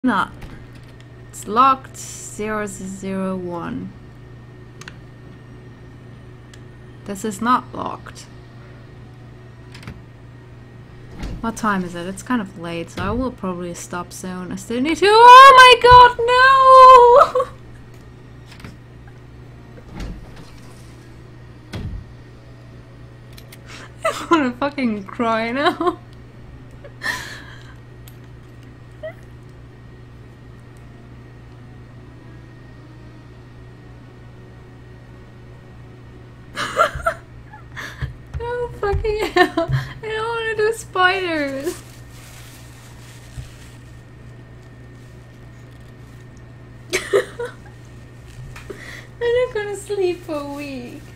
Not. It's locked. 001. This is not locked. What time is it? It's kind of late, so I will probably stop soon. I still need to. Oh my god, no! I wanna fucking cry now. No fucking hell. I don't wanna do spiders. I'm not gonna sleep for a week.